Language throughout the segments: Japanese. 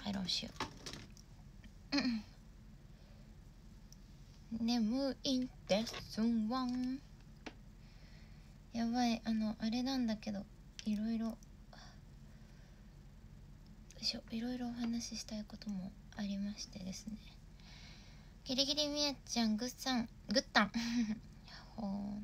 帰ろうしよう。眠いんですわん。やばい、あれなんだけど、いろいろお話ししたいこともありましてですね。ギリギリみやちゃん、グッタンほ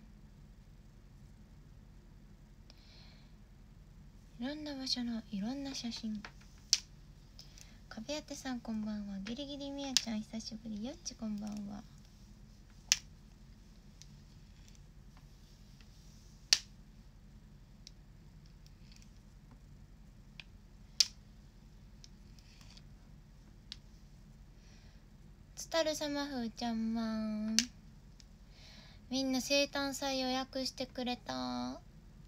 う、いろんな場所のいろんな写真。壁当てさんこんばんは。ギリギリみやちゃん久しぶり。よっちこんばんは。つたるさまふーちゃんまん。みんな生誕祭予約してくれた。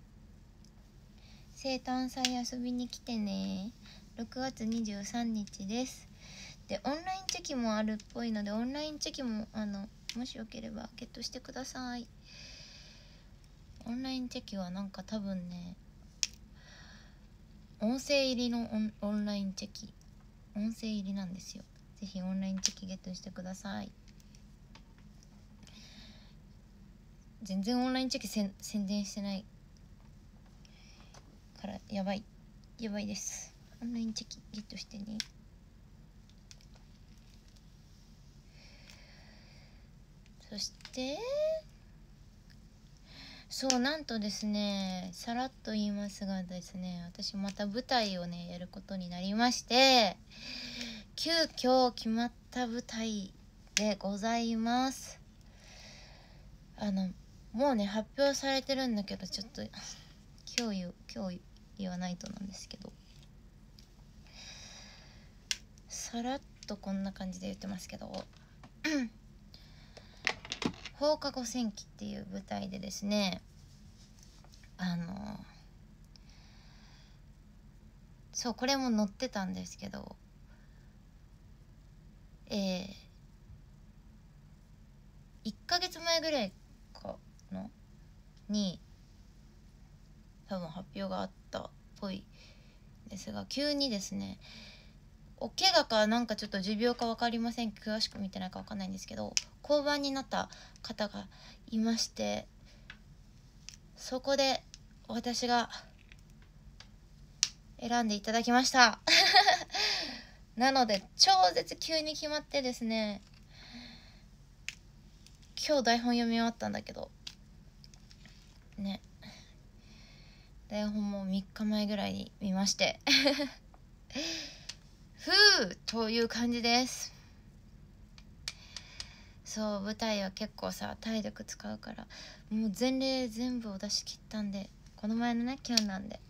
生誕祭遊びに来てね。6月23日です。でオンラインチェキもあるっぽいので、オンラインチェキももしよければゲットしてください。オンラインチェキはなんか多分ね、音声入りのオンラインチェキ、音声入りなんですよ。ぜひオンラインチェキゲットしてください。全然オンラインチェキ宣伝してないからやばいです。オンラインチェキゲットしてね。そしてそう、なんとですね、さらっと言いますがですね、私また舞台をねやることになりまして、急遽決まった舞台でございます。もうね発表されてるんだけど、ちょっと今日言わないとなんですけど、さらっとこんな感じで言ってますけど放課後戦記っていう舞台でですね、そうこれも載ってたんですけど、1ヶ月前ぐらいかのに多分発表があったっぽいですが、急にですね、お怪我かなんかちょっと持病か分かりません、詳しく見てないか分かんないんですけど、降板になった方がいまして、そこで私が選んでいただきましたなので超絶急に決まってですね、今日台本読み終わったんだけどね、台本も3日前ぐらいに見ましてふうという感じです。そう、舞台は結構さ体力使うから、もう前例全部を出し切ったんで、この前のねキュンなんで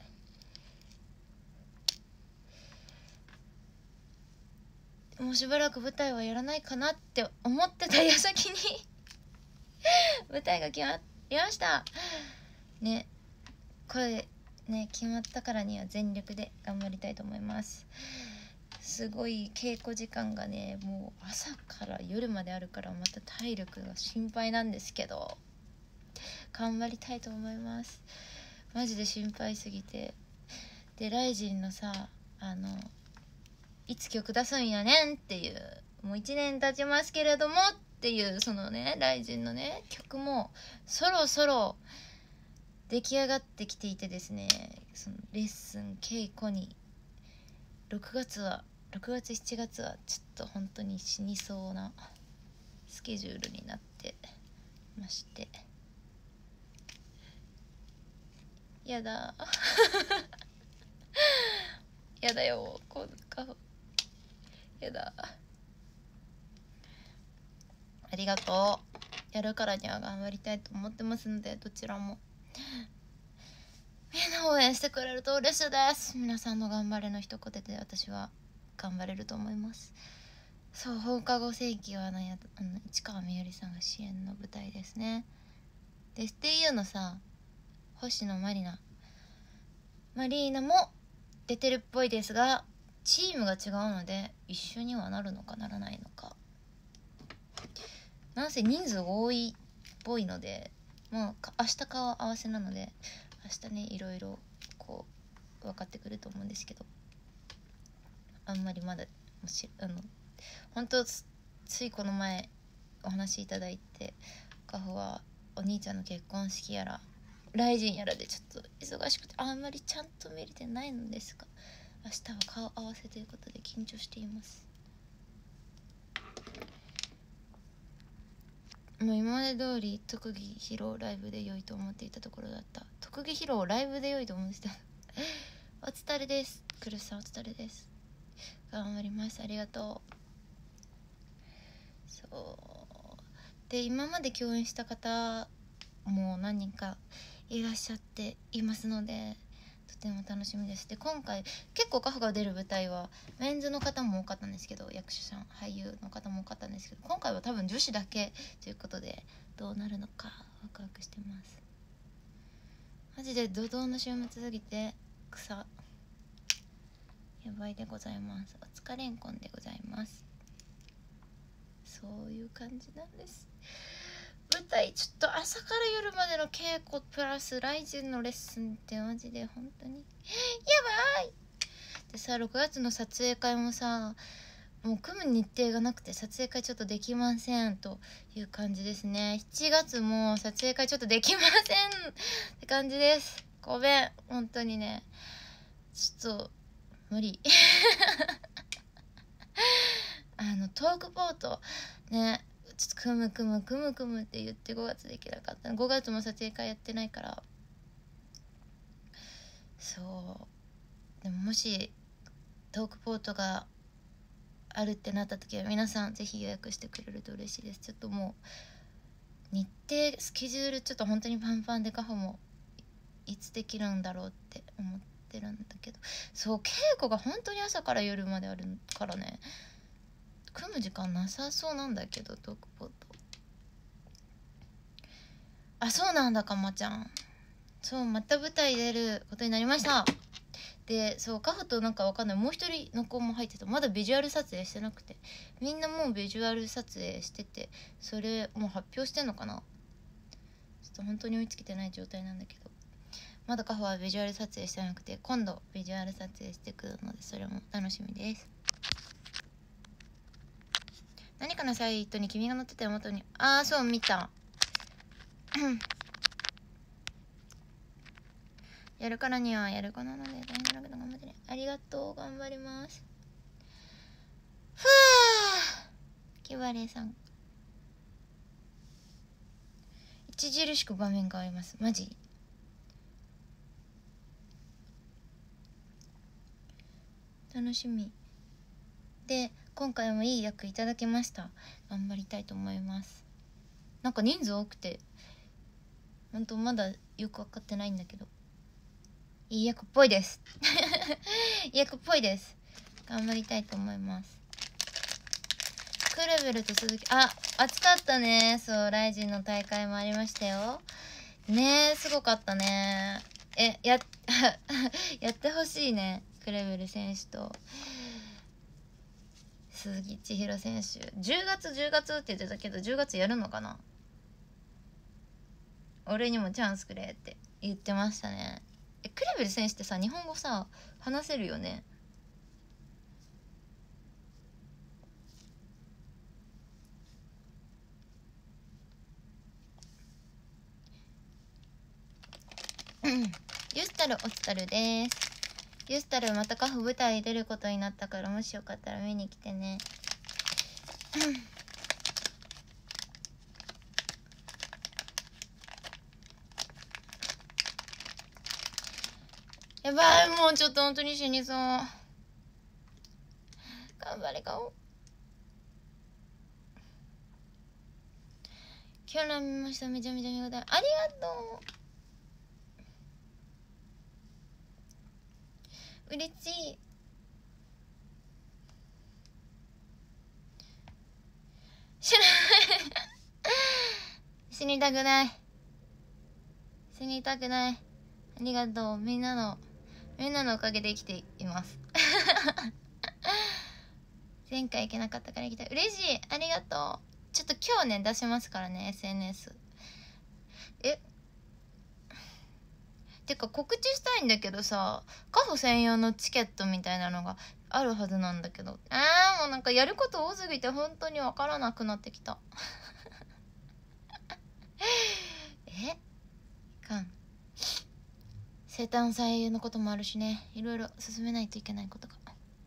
もうしばらく舞台はやらないかなって思ってた矢先に舞台が決まりましたね。これね決まったからには全力で頑張りたいと思います。すごい稽古時間がね、もう朝から夜まであるから、また体力が心配なんですけど頑張りたいと思います。マジで心配すぎて。でライジンのさ、いつ曲出すんやねんっていう、もう1年経ちますけれどもっていうそのねライジンのね曲もそろそろ出来上がってきていてですね、そのレッスン稽古に6月7月はちょっと本当に死にそうなスケジュールになってまして、やだやだよ、こうかやだ。ありがとう。やるからには頑張りたいと思ってますので、どちらもみんな応援してくれると嬉しいです。皆さんの頑張れの一言で私は頑張れると思います。そう、放課後世紀は市川みよりさんが主演の舞台ですね。で STU のさ星野マリーナも出てるっぽいですが、チームが違うので一緒にはなるのかならないのか、なんせ人数多いっぽいので、まあ明日顔合わせなので明日ねいろいろこう分かってくると思うんですけど、 あんまりまだ本当ついこの前お話いただいて、カホはお兄ちゃんの結婚式やらライジンやらでちょっと忙しくてあんまりちゃんと見れてないのですが、明日は顔合わせということで緊張しています。もう今まで通り特技披露ライブで良いと思っていたところだった。特技披露ライブで良いと思ってたお疲れです。クルさんお疲れです。頑張ります。ありがとう。そうで、今まで共演した方も何人かいらっしゃっていますので、とても楽しみです。で、今回結構カフが出る舞台はメンズの方も多かったんですけど、役者さん俳優の方も多かったんですけど、今回は多分女子だけということで、どうなるのかワクワクしてます。マジで怒涛の週末すぎて草やばいでございます。お疲れんこんでございます。そういう感じなんです。舞台ちょっと朝から夜までの稽古プラスライジンのレッスンってマジで本当にやばいでさ、6月の撮影会もさ、もう組む日程がなくて撮影会ちょっとできませんという感じですね。7月も撮影会ちょっとできませんって感じです。ごめん、本当にね、ちょっと無理トークポートね、ちょっと組むって言って5月できなかった。5月も撮影会やってないから。そうでも、もしトークポートがあるってなった時は皆さんぜひ予約してくれると嬉しいです。ちょっともう日程スケジュールちょっと本当にパンパンで、カホもいつできるんだろうって思ってるんだけど、そう稽古が本当に朝から夜まであるからね、組む時間なさそうなんだけど。トークポート、あ、そうなんだ、かまちゃん。そう、また舞台出ることになりました。で、そう、カフとなんかわかんない、もう一人の子も入ってた。まだビジュアル撮影してなくて、みんなもうビジュアル撮影してて、それもう発表してんのかな。ちょっと本当に追いつけてない状態なんだけど、まだカフはビジュアル撮影してなくて、今度ビジュアル撮影してくるので、それも楽しみです。何かのサイトに君が載ってたよ、元に。ああ、そう見たやるからにはやる子なので大変だけど頑張ってね。ありがとう、頑張ります。ふぅキバレーさん、著しく場面変わります。マジ楽しみで、今回もいい役いただきました。頑張りたいと思います。なんか人数多くてほんとまだよく分かってないんだけど、いい役っぽいですいい役っぽいです。頑張りたいと思います。クルベルと鈴木、あ、暑かったね。そう、ライジンの大会もありましたよね。すごかったね。やってほしいね、クルベル選手と鈴木千尋選手。10月って言ってたけど、10月やるのかな。俺にもチャンスくれって言ってましたね。クレベル選手ってさ、日本語さ話せるよね。ユスタルおつたるです。ユスタルまたカフ舞台出ることになったから、もしよかったら見に来てねやばい、もうちょっと本当に死にそう。頑張れ顔。今日の見ました。めちゃめちゃ見応えありがとう。嬉しい。死にたくない。死にたくない。ありがとう。みんなのおかげで生きています前回行けなかったから行きたい。嬉しい、ありがとう。ちょっと今日ね出しますからね、 SNS。 てか告知したいんだけどさ、カフ専用のチケットみたいなのがあるはずなんだけど、もうなんかやること多すぎて本当に分からなくなってきたかん生誕祭のこともあるしね、いろいろ進めないといけないことが。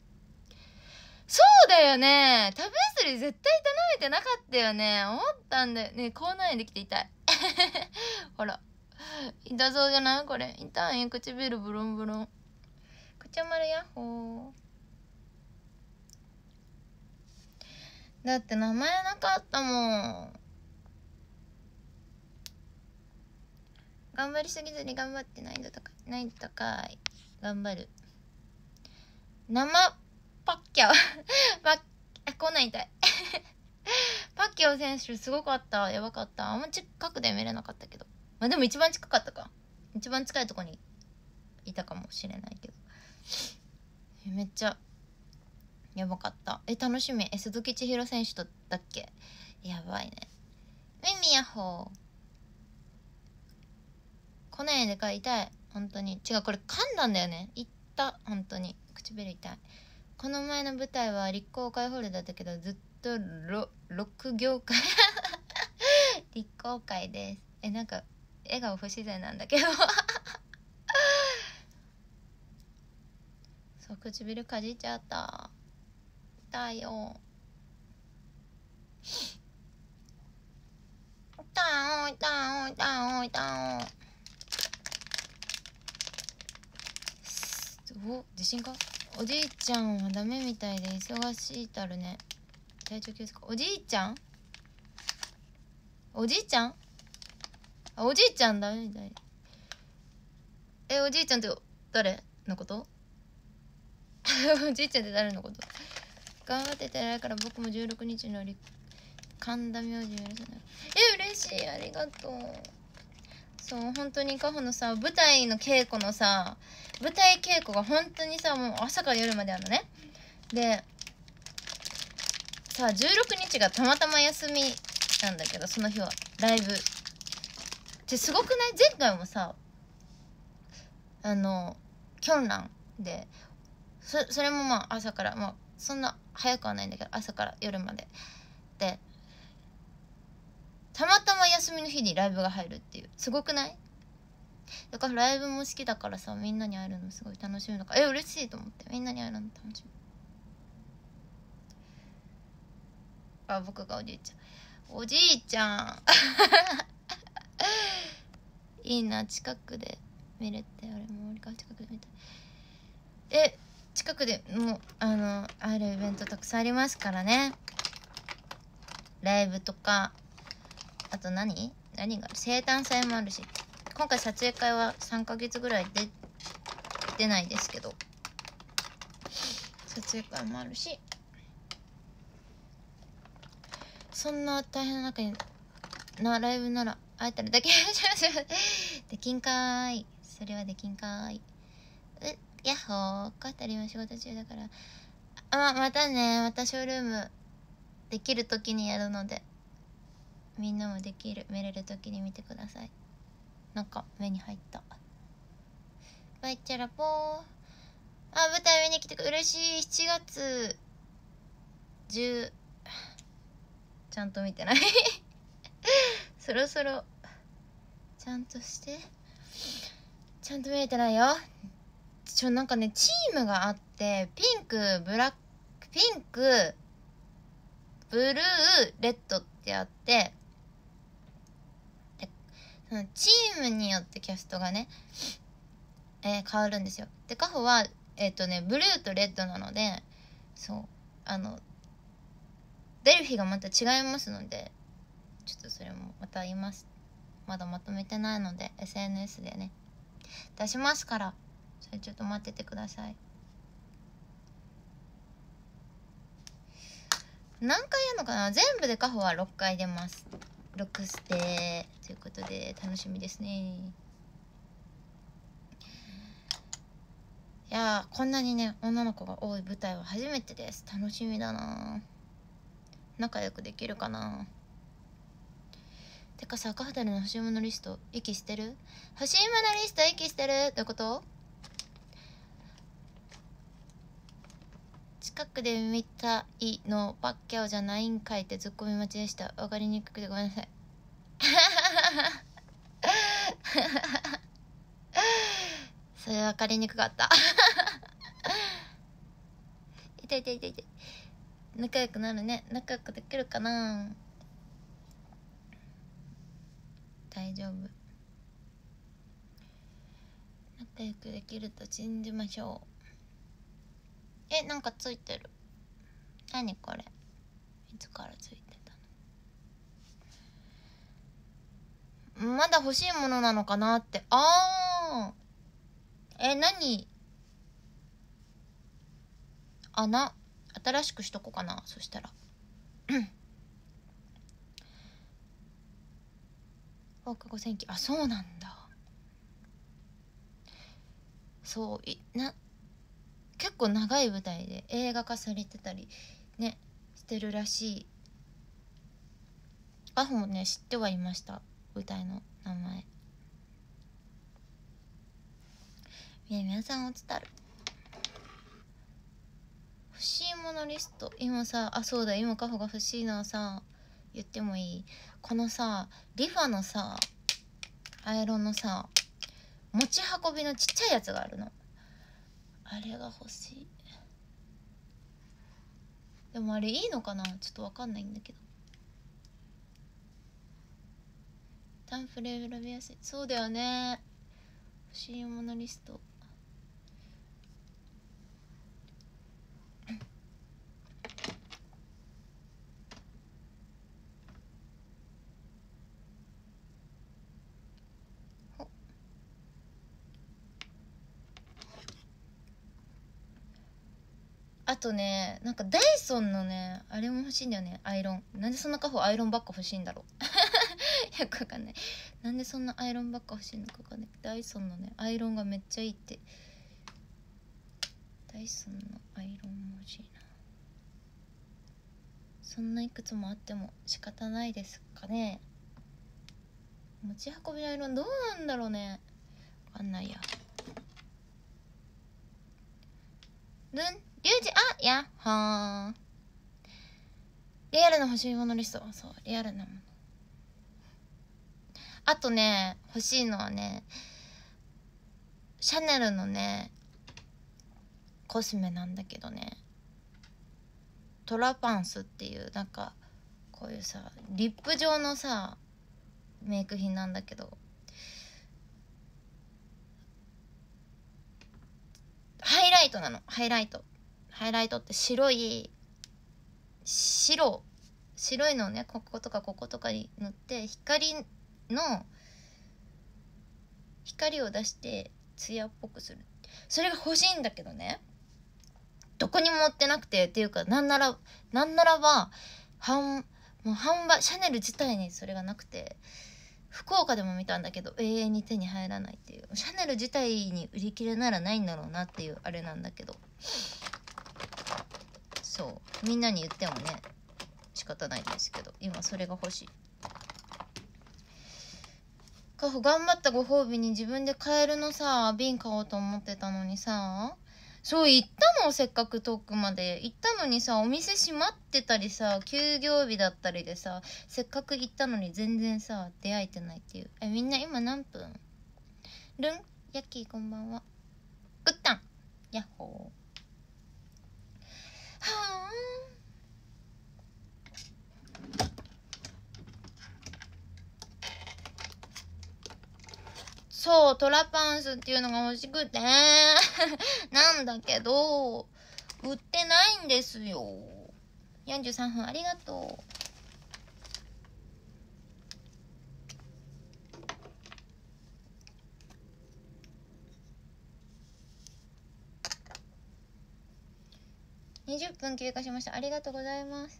そうだよね、食べすり絶対頼めてなかったよね。思ったんだよね。口内炎できて痛いほら痛そうじゃないこれ。痛い。唇ブルンブルン。口丸ヤッホー。だって名前なかったもん。頑張りすぎずに頑張ってないんだとかないとかい。頑張る。生パッキャこんなん痛いパッキャオ選手すごかった。やばかった。あんま近くで見れなかったけど、まあでも一番近かったか。一番近いとこにいたかもしれないけど、めっちゃやばかった。楽しみ。鈴木千尋選手とだっけ。やばいね。ミヤホー。来ないでかい。痛い本当に。違う、これ噛んだんだよね。いった本当に。唇痛い。この前の舞台は立候会ホールだったけど、ずっとロック業界立候会です。なんか笑顔不自然なんだけどそう、唇かじっちゃった。痛いよ。痛い痛い痛い痛い。お、地震か。おじいちゃんはダメみたいで忙しいたるね。体調気をつけ。おじいちゃんおじいちゃんおじいちゃんダメみたい。おじいちゃんって誰のことおじいちゃんって誰のこと。頑張っててないから僕も16日の神田明神やるじゃない。嬉しい。ありがとう。そう、本当にカホのさ、舞台の稽古のさ、舞台稽古が本当にさ、もう朝から夜まであるのね。でさ、16日がたまたま休みなんだけど、その日はライブってすごくない？前回もさ、キョンランで、それもまあ朝から、まあそんな早くはないんだけど、朝から夜までで、たまたま休みの日にライブが入るっていう、すごくない？だからライブも好きだからさ、みんなに会えるのすごい楽しみだから、嬉しいと思って。みんなに会えるの楽しみ。僕がおじいちゃん。おじいちゃんいいな、近くで見れて。俺も俺から近くで見たい。近くでもうあるイベントたくさんありますからね。ライブとか、あと何がある？生誕祭もあるし、今回撮影会は3ヶ月ぐらい出ないですけど、撮影会もあるし、そんな大変な中にライブなら会えたらできできんかーい。それはできんかーい。ヤッホー。かたりは仕事中だから、またね。またショールームできる時にやるので、みんなも見れる時に見てください。なんか目に入った。バイチャラポー。舞台見に来てくれ嬉しい。7月10ちゃんと見てないそろそろちゃんとして。ちゃんと見れてないよ。なんかね、チームがあって、ピンク、ブルー、レッドってあって、でそのチームによってキャストがね、変わるんですよ。でカホはブルーとレッドなので、そう出る日がまた違いますので、ちょっとそれもまた言います。まだまとめてないので SNS でね出しますから、それちょっと待っててください。何回やるのかな。全部でカホは6回出ます。6ステということで楽しみですね。いやー、こんなにね女の子が多い舞台は初めてです。楽しみだな。仲良くできるかな。てかさ、赤畑の欲しいものリスト息してる？欲しいものリスト息してる？どういうこと？ 近くで見たいのパッキャオじゃないんかいってツッコミ待ちでした。分かりにくくてごめんなさい。それ分かりにくかった。痛い痛い痛い痛い。仲良くなるね。仲良くできるかな。大丈夫。仲良くできると信じましょう。なんかついてる。何これ。いつからついてたの。まだ欲しいものなのかなって。何。新しくしとこうかな。そしたら放課後戦記。そうなんだ。そう結構長い舞台で映画化されてたりねしてるらしい。アホもね知ってはいました。舞台の名前。皆さんお伝る。欲しいものリスト。今さ、そうだ、今カホが欲しいのはさ、言ってもいい？このさ、リファのさ、アイロンのさ、持ち運びのちっちゃいやつがあるの。あれが欲しい。でもあれいいのかな、ちょっとわかんないんだけど。タンフレ選びやすい。そうだよね。欲しいものリスト。あとね、なんかダイソンのね、あれも欲しいんだよね、アイロン。なんでそんなカホアイロンばっか欲しいんだろう。よくわかんない。なんでそんなアイロンばっか欲しいのかわかんない。ダイソンのね、アイロンがめっちゃいいって。ダイソンのアイロンも欲しいな。そんないくつもあっても仕方ないですかね。持ち運びのアイロンどうなんだろうね。わかんないや。リュウジ、やっほー。リアルな欲しいものリスト。そう、リアルなもの。あとね、欲しいのはね、シャネルのね、コスメなんだけどね、トラパンスっていう、なんか、こういうさ、リップ状のさ、メイク品なんだけど、ハイライトなの。ハイライトって白いのをね、こことかこことかに塗って光を出してツヤっぽくする。それが欲しいんだけどね、どこにも売ってなくて、っていうかなんならばもう販売、シャネル自体にそれがなくて、福岡でも見たんだけど永遠に手に入らないっていう。シャネル自体に売り切れならないんだろうなっていうあれなんだけど、そうみんなに言ってもね仕方ないんですけど、今それが欲しい。カホ頑張ったご褒美に自分でカエルのさ瓶買おうと思ってたのにさ、そう行ったの、せっかく遠くまで行ったのにさ、お店閉まってたりさ、休業日だったりでさ、せっかく行ったのに全然さ出会えてないっていう。みんな今何分？ルンヤッキーこんばんは。グッタンヤッホー。はーん。そう、トラパンスっていうのが欲しくてなんだけど売ってないんですよ。43分ありがとう。20分経過しました。ありがとうございます。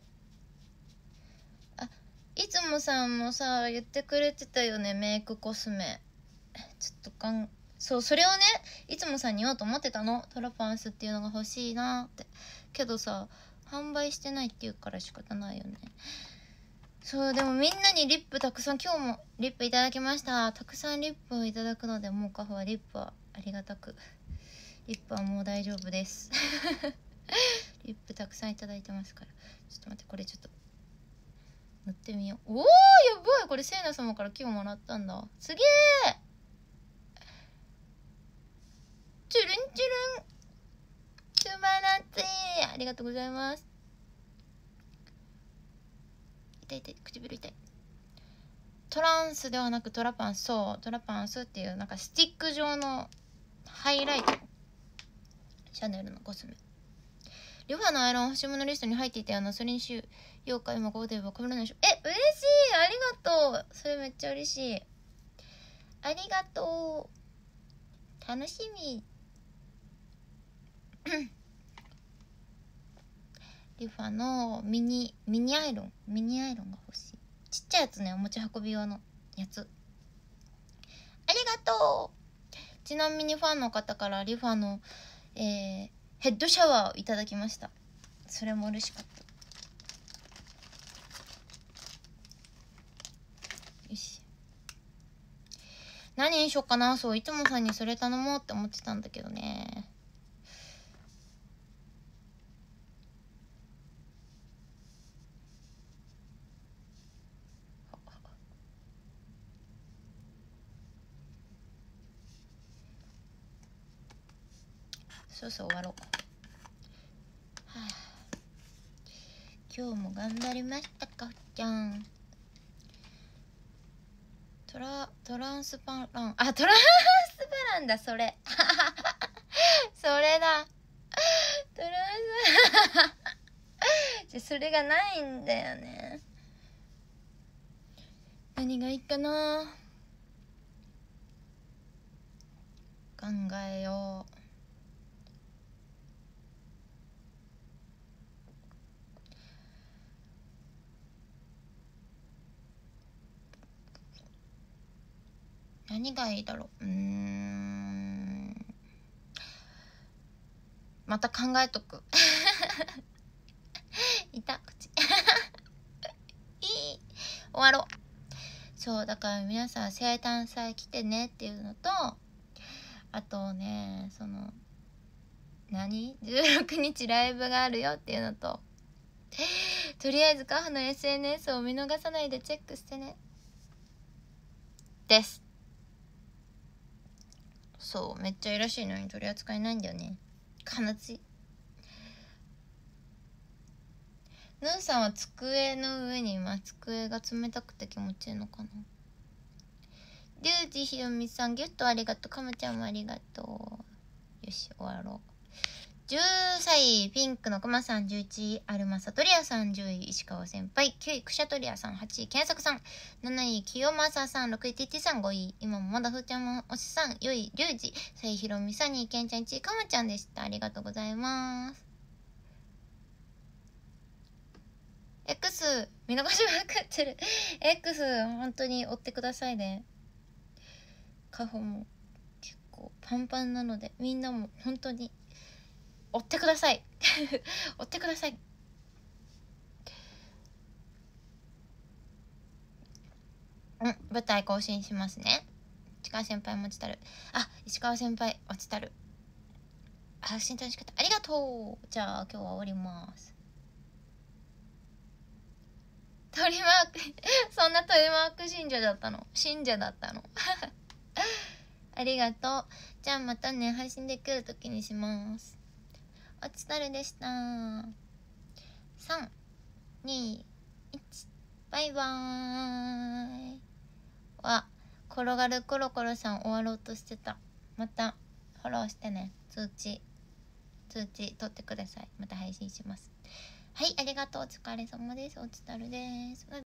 いつもさんもさ言ってくれてたよね、メイクコスメ。ちょっとそう、それをねいつもさんに言おうと思ってたの。トラパンスっていうのが欲しいなって。けどさ販売してないっていうから仕方ないよね。そう、でもみんなにリップたくさん、今日もリップいただきました。たくさんリップをいただくので、もうカフはリップはありがたく、リップはもう大丈夫です。 リップたくさんいただいてますから、ちょっと待って、これちょっと塗ってみよう。おー、やばい、これせいな様から今日もらったんだ。すげえ。チュルンチュルン、素晴らしい、ありがとうございます。痛い痛い、唇痛い。トランスではなくトラパン、そう、トラパンスっていうなんかスティック状のハイライト、シャネルのコスメ。リファのアイロン欲しいものリストに入っていたよな。それにしようか。今ここでは被らないでしょ。嬉しい、ありがとう。それめっちゃ嬉しい、ありがとう、楽しみリファのミニアイロンが欲しい。ちっちゃいやつね、お持ち運び用のやつ。ありがとう。ちなみにファンの方からリファの、ヘッドシャワーをいただきました。それも嬉しかった。よし、何にしよっかな。そう、いつもさんにそれ頼もうって思ってたんだけどね。そうそう、終わろう。はあ、今日も頑張りましたかちゃん。トランスパラン、あ、トランスパランだ、それそれだ、トランスじゃ、それがないんだよね。何がいいかな、考えよう。何がいいだろう。また考えとくいた口いい、終わろう。そうだから皆さん生誕祭来てねっていうのと、あとね、その16日ライブがあるよっていうのと、とりあえずカフの SNS を見逃さないでチェックしてねです。そう、めっちゃいいらしいのに取り扱いないんだよね。悲しい。ヌーさんは机の上にいます。机が冷たくて気持ちいいのかな。リュウジひろみさんギフトありがとう。かまちゃんもありがとう。よし、終わろう。10歳ピンクのくまさん、11位アルマサトリアさん、10位石川先輩、9位クシャトリアさん、8位検索さん、7位清正さん、6位ティティさん、5位今もまだふーちゃんもおしさん、4位リュウジ、3位ひろみさん、2位けんちゃん、1位かまちゃんでした。ありがとうございます。X 見逃しまくってるX 本当に追ってくださいね。カホも結構パンパンなので、みんなも本当に追ってください追ってください。舞台更新しますね。石川先輩も落ちたる。石川先輩落ちたる。発信楽しかった。ありがとう。じゃあ今日は終わります。鳥マークそんな鳥マーク信者だったのありがとう。じゃあまたね、配信できる時にします。おつたるでした。3、2、1、バイバーイ。転がるコロコロさん終わろうとしてた。またフォローしてね。通知取ってください。また配信します。はい、ありがとう。お疲れ様です。おつたるです。